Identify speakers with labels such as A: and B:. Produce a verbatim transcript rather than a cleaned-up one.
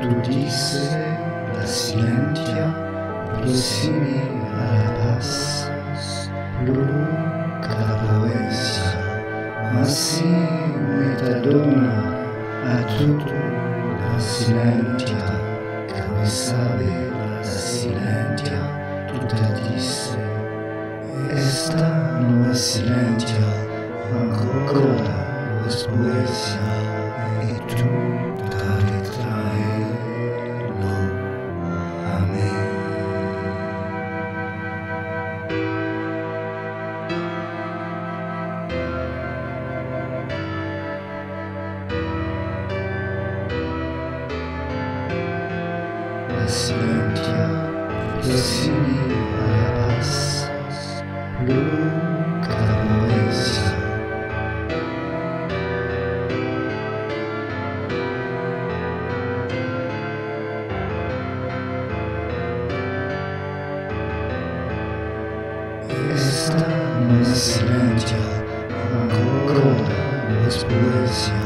A: tu dice la silentia prossimi alla paz, plu cada poesia, ma si metadona a tutto la silentia, che sabe la silentia, tutta dice, esta no es silentia, ancora no es poesia, e tu da retraerlo. Amén. La silentia prossimi alla paz, plu cada poesia. Esta no es silentia, ancora no es poesia.